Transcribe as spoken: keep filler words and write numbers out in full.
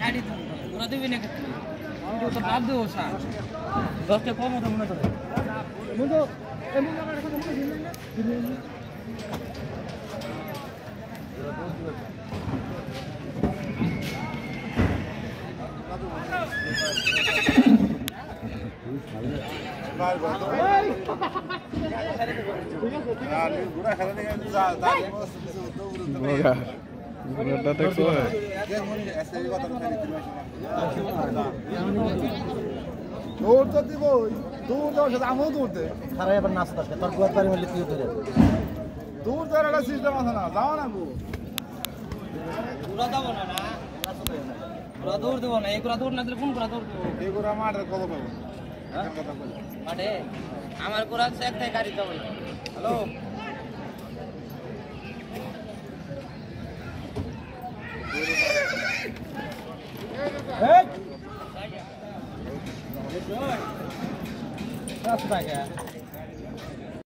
গাড়ি তো ওরা দিবি না কেন আমি তো বাদ দেবো স্যার দশ টাকা কম হতো মনে করে মুজো এমন আমার কথা মনে দিলেন না ভাই বন্ধ আর গুড়া খেলা থেকে যা যা গুড়া গুড়াটা দেখছো দৌড় তো দিব দৌড় দেওয়ার সাথে আমিও দৌড়তে খারাপ এবার নাস্তা তোর কুয়ার বাড়ি হলে তুই ধরে দৌড় দেওয়ার একটা সিস্টেম আছে না যাও না গো ওরা যাবো না না ওরা দৌড় দেবো না এই করে দৌড় না দিলে কোন করে দৌড় দেবো এই করে আমার কত পাবো মাঠে আমার করে আছে একটাই গাড়ি যাবো হ্যালো রাস্তা